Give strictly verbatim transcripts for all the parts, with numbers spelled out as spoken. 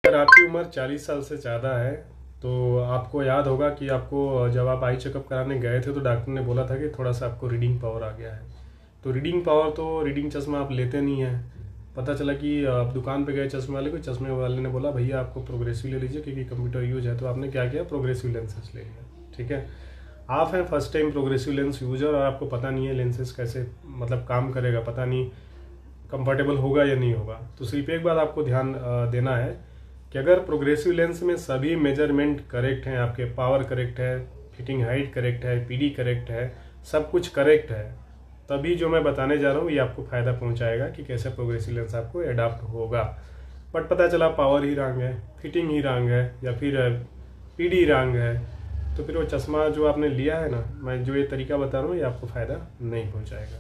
अगर आपकी उम्र चालीस साल से ज़्यादा है तो आपको याद होगा कि आपको जब आप आई चेकअप कराने गए थे तो डॉक्टर ने बोला था कि थोड़ा सा आपको रीडिंग पावर आ गया है। तो रीडिंग पावर तो रीडिंग चश्मा आप लेते नहीं हैं। पता चला कि आप दुकान पे गए चश्मे वाले को, चश्मे वाले ने बोला भैया आपको प्रोग्रेसिव ले लीजिए क्योंकि कंप्यूटर यूज है। तो आपने क्या किया, प्रोग्रेसिव लेंसेज ले लिया। ठीक है, आप हैं first time progressive lens user और आपको पता नहीं है लेंसेज कैसे मतलब काम करेगा, पता नहीं कंफर्टेबल होगा या नहीं होगा। तो सिर्फ एक बात आपको ध्यान देना है कि अगर प्रोग्रेसिव लेंस में सभी मेजरमेंट करेक्ट हैं, आपके पावर करेक्ट है, फिटिंग हाइट करेक्ट है, पीडी करेक्ट है, सब कुछ करेक्ट है, तभी जो मैं बताने जा रहा हूँ ये आपको फायदा पहुंचाएगा कि कैसे प्रोग्रेसिव लेंस आपको एडाप्ट होगा। बट पता चला पावर ही रॉन्ग है, फिटिंग ही रॉन्ग है या फिर पीडी रॉन्ग है, तो फिर वो चश्मा जो आपने लिया है ना, मैं जो ये तरीका बता रहा हूँ ये आपको फायदा नहीं पहुँचाएगा।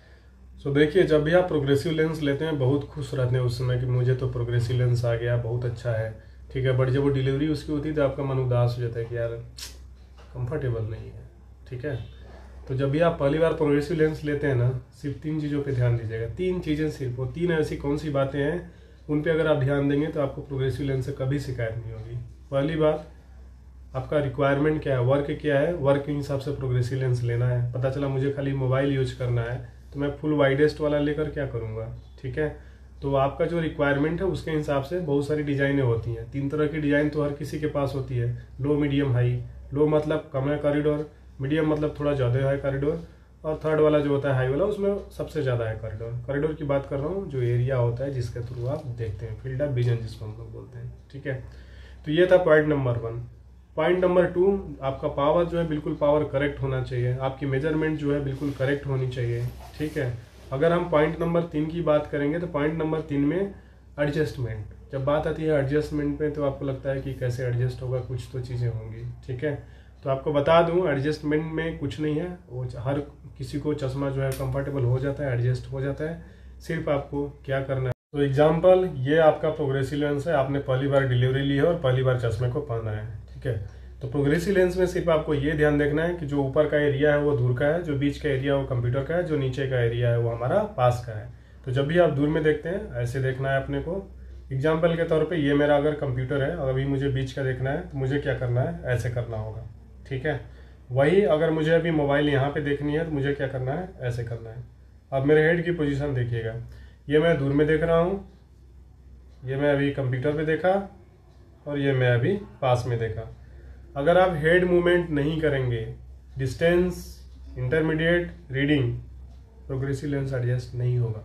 सो so, देखिए, जब भी आप प्रोग्रेसिव लेंस लेते हैं बहुत खुश रहते हैं उस समय कि मुझे तो प्रोग्रेसिव लेंस आ गया, बहुत अच्छा है। ठीक है, बट जब वो डिलीवरी उसकी होती है तो आपका मन उदास हो जाता है कि यार कंफर्टेबल नहीं है। ठीक है, तो जब भी आप पहली बार प्रोग्रेसिव लेंस लेते हैं ना, सिर्फ तीन चीज़ों पे ध्यान दीजिएगा। तीन चीज़ें सिर्फ, वो तीन ऐसी कौन सी बातें हैं उन पे अगर आप ध्यान देंगे तो आपको प्रोग्रेसिव लेंस से कभी शिकायत नहीं होगी। पहली बात, आपका रिक्वायरमेंट क्या है, वर्क क्या है, वर्क के हिसाब से प्रोग्रेसिव लेंस लेना है। पता चला मुझे खाली मोबाइल यूज करना है तो मैं फुल वाइडेस्ट वाला लेकर क्या करूँगा। ठीक है, तो आपका जो रिक्वायरमेंट है उसके हिसाब से बहुत सारी डिजाइनें होती हैं। तीन तरह की डिजाइन तो हर किसी के पास होती है, लो मीडियम हाई। लो मतलब कम है कॉरिडोर, मीडियम मतलब थोड़ा ज़्यादा है कॉरिडोर, और थर्ड वाला जो होता है हाई वाला उसमें सबसे ज़्यादा है कॉरिडोर। कॉरिडोर की बात कर रहा हूँ जो एरिया होता है जिसके थ्रू आप देखते हैं, फील्ड ऑफ विजन जिसको हम लोग बोलते हैं। ठीक है, तो ये था point number one. Point number two, आपका पावर जो है बिल्कुल पावर करेक्ट होना चाहिए, आपकी मेजरमेंट जो है बिल्कुल करेक्ट होनी चाहिए। ठीक है, अगर हम पॉइंट नंबर तीन की बात करेंगे तो पॉइंट नंबर तीन में एडजस्टमेंट, जब बात आती है एडजस्टमेंट पे तो आपको लगता है कि कैसे एडजस्ट होगा, कुछ तो चीज़ें होंगी। ठीक है, तो आपको बता दूं एडजस्टमेंट में कुछ नहीं है, वो हर किसी को चश्मा जो है कंफर्टेबल हो जाता है, एडजस्ट हो जाता है। सिर्फ आपको क्या करना है, तो एग्जाम्पल ये आपका प्रोग्रेसिव लेंस है, आपने पहली बार डिलीवरी ली है और पहली बार चश्मे को पहना है। ठीक है, तो प्रोग्रेसिव लेंस में सिर्फ आपको ये ध्यान देखना है कि जो ऊपर का एरिया है वो दूर का है, जो बीच का एरिया है वो कंप्यूटर का है, जो नीचे का एरिया है वो हमारा पास का है। तो जब भी आप दूर में देखते हैं ऐसे देखना है अपने को। एग्जाम्पल के तौर पे ये मेरा अगर कंप्यूटर है, अभी मुझे बीच का देखना है तो मुझे क्या करना है, ऐसे करना होगा। ठीक है, वही अगर मुझे अभी मोबाइल यहाँ पे देखनी है तो मुझे क्या करना है, ऐसे करना है। अब मेरे हेड की पोजीशन देखिएगा, ये मैं दूर में देख रहा हूँ, ये मैं अभी कंप्यूटर पे देखा और ये मैं अभी पास में देखा। अगर आप हेड मूवमेंट नहीं करेंगे, distance, intermediate, reading, progressive lens adjust नहीं होगा।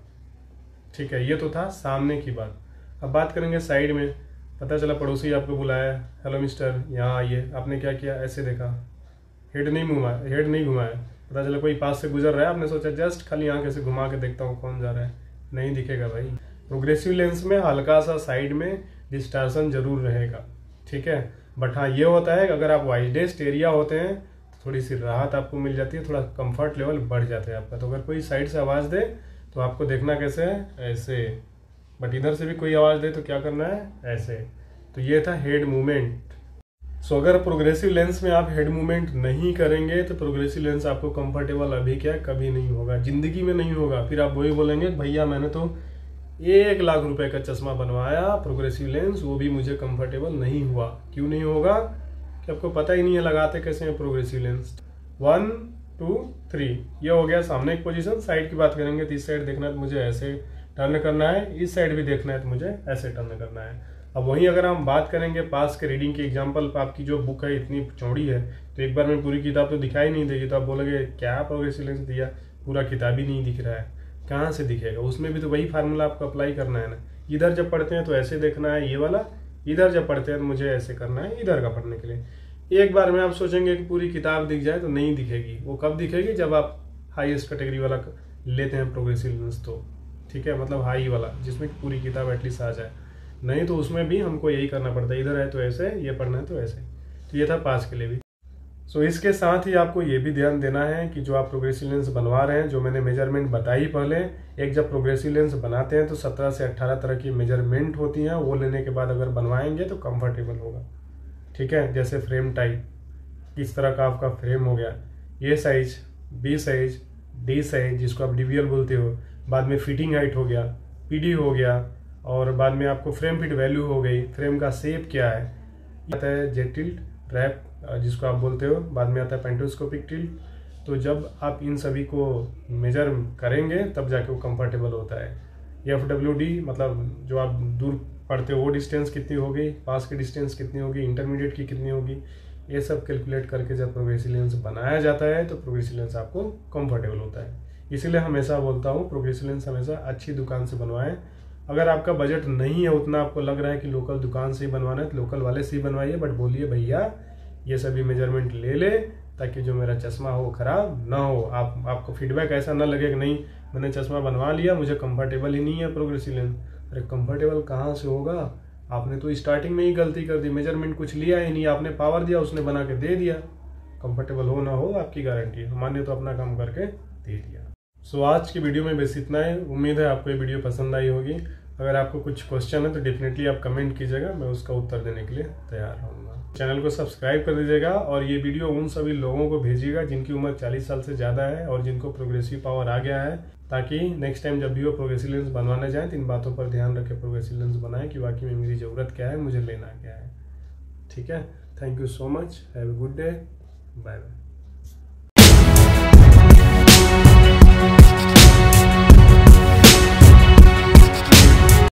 ठीक है, ये तो था सामने की बात। अब बात करेंगे साइड में। पता चला पड़ोसी आपको बुलाया, हेलो मिस्टर यहाँ आइए, आपने क्या किया, ऐसे देखा, हेड नहीं घुमाया, हेड नहीं घुमाया। पता चला कोई पास से गुजर रहा है, आपने सोचा जस्ट खाली आंख ऐसे घुमा के देखता हूँ कौन जा रहा है, नहीं दिखेगा भाई। प्रोग्रेसिव लेंस में हल्का सा साइड में डिस्टॉर्शन जरूर रहेगा। ठीक है, बट हाँ ये होता है कि अगर आप वाइडेस्ट एरिया होते हैं तो थोड़ी सी राहत आपको मिल जाती है, थोड़ा कंफर्ट लेवल बढ़ जाता है आपका। तो अगर कोई साइड से आवाज़ दे तो आपको देखना कैसे है, ऐसे। बट इधर से भी कोई आवाज़ दे तो क्या करना है, ऐसे। तो ये था हेड मूवमेंट। सो अगर प्रोग्रेसिव लेंस में आप हेड मूवमेंट नहीं करेंगे तो प्रोग्रेसिव लेंस आपको कंफर्टेबल अभी क्या कभी नहीं होगा, जिंदगी में नहीं होगा। फिर आप वही बोलेंगे भैया मैंने तो एक लाख रुपए का चश्मा बनवाया प्रोग्रेसिव लेंस, वो भी मुझे कंफर्टेबल नहीं हुआ। क्यों नहीं होगा कि आपको पता ही नहीं है लगाते कैसे हैं progressive lens. One two three, ये हो गया सामने की पोजीशन। साइड की बात करेंगे तो इस साइड देखना है तो मुझे ऐसे टर्न करना है, इस साइड भी देखना है तो मुझे ऐसे टर्न करना है। अब वहीं अगर हम बात करेंगे पास के रीडिंग की, एग्जाम्पल आपकी जो बुक है इतनी चौड़ी है तो एक बार में पूरी किताब तो दिखाई नहीं देगी, तो आप बोलोगे क्या प्रोग्रेसिव लेंस दिया, पूरा किताब ही नहीं दिख रहा है, कहाँ से दिखेगा। उसमें भी तो वही फार्मूला आपको अप्लाई करना है ना। इधर जब पढ़ते हैं तो ऐसे देखना है ये वाला, इधर जब पढ़ते हैं तो मुझे ऐसे करना है इधर का पढ़ने के लिए। एक बार में आप सोचेंगे कि पूरी किताब दिख जाए तो नहीं दिखेगी। वो कब दिखेगी, जब आप हाईएस्ट कैटेगरी वाला लेते हैं प्रोग्रेसिव लेंस तो। ठीक है, मतलब हाई वाला जिसमें पूरी किताब एटलीस्ट आ जाए, नहीं तो उसमें भी हमको यही करना पड़ता है, इधर है तो ऐसे, ये पढ़ना है तो ऐसे। तो ये था पास के लिए भी। सो so, इसके साथ ही आपको ये भी ध्यान देना है कि जो आप प्रोग्रेसिव लेंस बनवा रहे हैं, जो मैंने मेजरमेंट बताई पहले, एक जब प्रोग्रेसिव लेंस बनाते हैं तो सत्रह से अट्ठारह तरह की मेजरमेंट होती हैं, वो लेने के बाद अगर बनवाएंगे तो कंफर्टेबल होगा। ठीक है, जैसे फ्रेम टाइप, किस तरह का आपका फ्रेम हो गया, A size, B size, D size जिसको आप डीवीएल बोलते हो, बाद में फिटिंग हाइट हो गया, पीडी हो गया, और बाद में आपको फ्रेम फिट वैल्यू हो गई, फ्रेम का शेप क्या है, आता है जेट टिल्ट रैप जिसको आप बोलते हो, बाद में आता है पेंटोस्कोपिक टिल्ट। तो जब आप इन सभी को मेजर करेंगे तब जाके वो कंफर्टेबल होता है। एफ डब्ल्यू डी मतलब जो आप दूर पढ़ते हो वो डिस्टेंस कितनी होगी, पास की डिस्टेंस कितनी होगी, इंटरमीडिएट की कितनी होगी, ये सब कैलकुलेट करके जब प्रोग्रेसिव लेंस बनाया जाता है तो प्रोग्रेसिव लेंस आपको कंफर्टेबल होता है। इसीलिए हमेशा बोलता हूँ प्रोग्रेसिव लेंस हमेशा अच्छी दुकान से बनवाएं। अगर आपका बजट नहीं है उतना, आपको लग रहा है कि लोकल दुकान से ही बनवाना है तो लोकल वाले से ही बनवाइए, बट बोलिए भैया ये सभी मेजरमेंट ले ले ताकि जो मेरा चश्मा हो खराब ना हो। आप आपको फीडबैक ऐसा ना लगे कि नहीं मैंने चश्मा बनवा लिया मुझे कंफर्टेबल ही नहीं है प्रोग्रेसिव लेंस। अरे कंफर्टेबल कहाँ से होगा, आपने तो स्टार्टिंग में ही गलती कर दी, मेजरमेंट कुछ लिया ही नहीं, आपने पावर दिया उसने बना के दे दिया। कंफर्टेबल हो ना हो आपकी गारंटी है, हमारे तो अपना काम करके दे दिया। सो so, आज की वीडियो में बस इतना है। उम्मीद है आपको ये वीडियो पसंद आई होगी। अगर आपको कुछ क्वेश्चन है तो डेफिनेटली आप कमेंट कीजिएगा, मैं उसका उत्तर देने के लिए तैयार रहूँगा। चैनल को सब्सक्राइब कर दीजिएगा और ये वीडियो उन सभी लोगों को भेजिएगा जिनकी उम्र चालीस साल से ज़्यादा है और जिनको प्रोग्रेसिव पावर आ गया है, ताकि नेक्स्ट टाइम जब भी वो प्रोग्रेसिव लेंस बनवाने जाएँ तो इन बातों पर ध्यान रखें, प्रोग्रेसिव लेंस बनाएं कि वाकई में मेरी ज़रूरत क्या है, मुझे लेना क्या है। ठीक है, thank you so much, have a good day, bye bye.